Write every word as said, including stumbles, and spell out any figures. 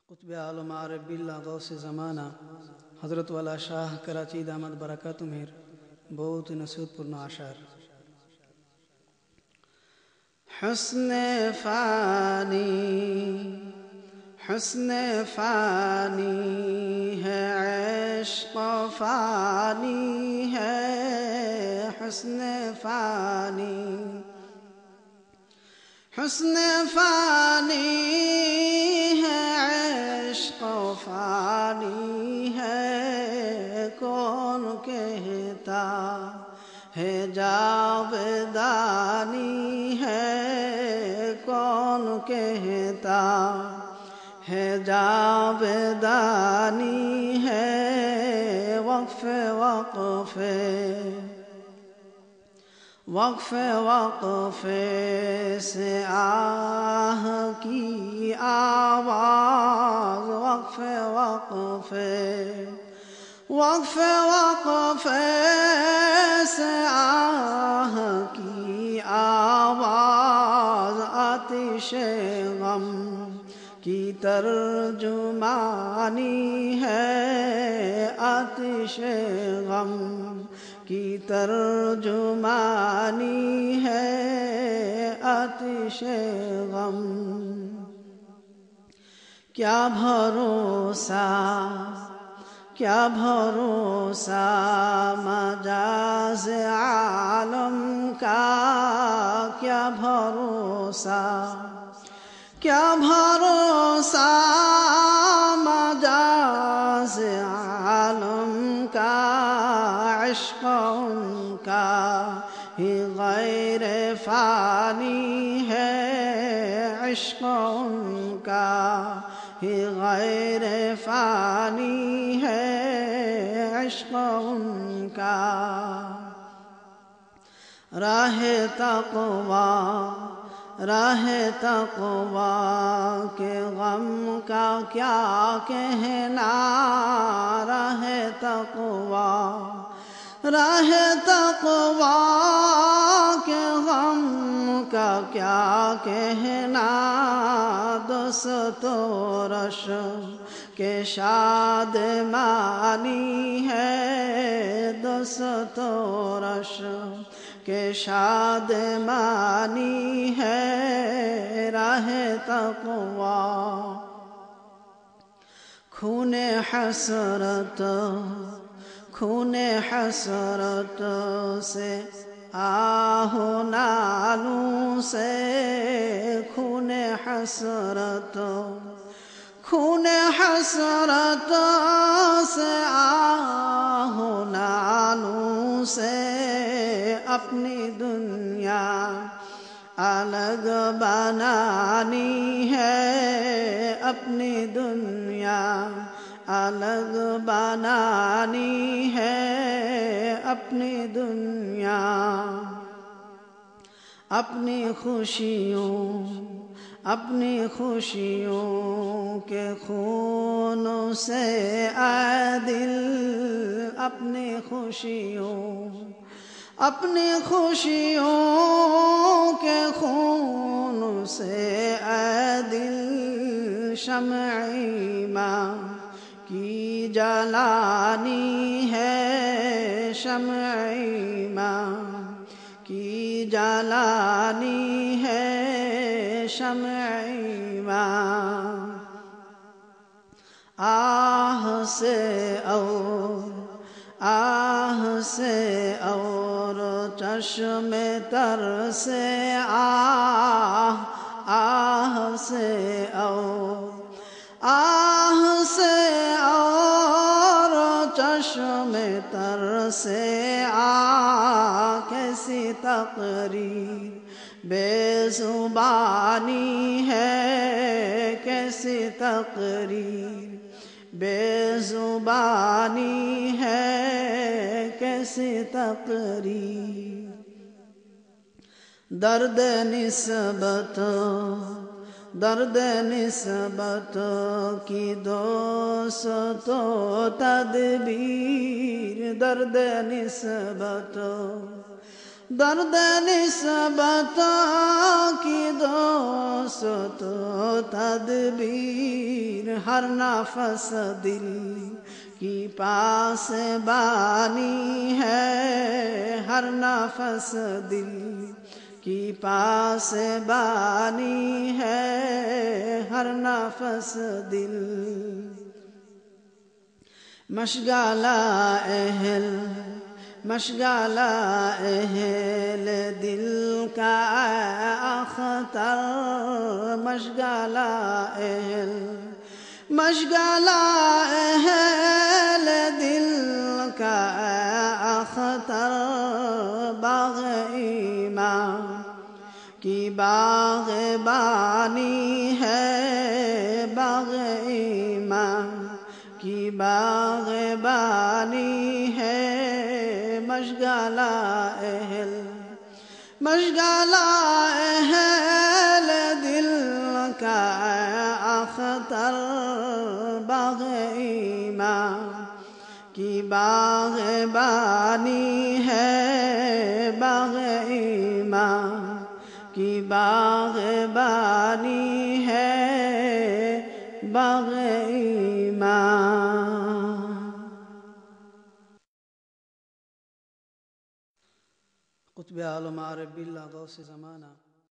قطب عالم عارف باللہ غوث زمانہ حضرت والا شاہ کراچی دامت برکات مہر بہت نصیحت پر نعشار حسن فانی حسن فانی ہے عشق فانی ہے حسن فانی حسن فانی ہے عشق فانی ہے کون کہتا ہے جاودانی ہے کون کہتا ہے جاودانی ہے وقف وقف وقف وقف سے آہ کی آواز وقف وقف وقف وقف سے آہ کی آواز آتش غم کی ترجمانی ہے آتش غم کی ترجمانی ہے آتش غم کیا بھروسہ کیا بھروسہ مجاز عالم کا کیا بھروسہ کیا بھروسہ مجاز عالم کا عشق ان کا ہی غیر فانی ہے عشق ان کا ہی غیر فانی ہے عشق ان کا راہ تقوی راہ تقوی کے غم کا کیا کہنا راہ تقوی راہ تقوی کے غم کا کیا کہنا دوست و رش کے شادمانی ہے دوست و رش کہ شادمانی ہے راہ تقوی خون حسرت خون حسرت سے آہ نالوں سے خون حسرت خون حسرت سے آہ نالوں سے اپنی دنیا الگ بنانی ہے اپنی دنیا الگ بنانی ہے اپنی دنیا اپنی خوشیوں اپنی خوشیوں کے خون سے اے دل اپنی خوشیوں اپنی خوشیوں کے خون سے اے دل شمع ایمان کی جلانی ہے شمع ایمان کی جلانی ہے شمع ایمان آہ سے اور آہ سے اور چشم تر سے آہ آہ سے اور آہ سے اور چشم تر سے آہ کیسی تقریر بے زبانی ہے کیسی تقریر بے زبانی ہے کیسی تقریر درد نسبت درد نسبت کی دوست و تدبیر درد نسبت درد نسبتوں کی دوست و تدبیر، ہر نفس دل کی پاس بانی ہے، ہر نفس دل کی پاس بانی ہے، ہر نفس دل مشغلہ اہل مشغلہ اہل دل کا اختر، مشغلہ اہل مشغلہ اہل دل کا اختر، باغ ایمان کی باغبانی ہے، باغ ایمان کی باغبانی ہے، مشغلہ اہل مشغلہ اہل دل کا اختر، باغ ایمان کی باغبانی ہے، باغ ایمان کی باغبانی ہے، باغ ایمان۔ قطب عالم عارف باللہ غوث زمانہ